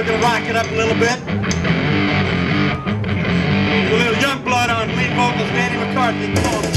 gonna rock it up a little bit. A little young blood on lead vocals, Danny McCarthy. Come on.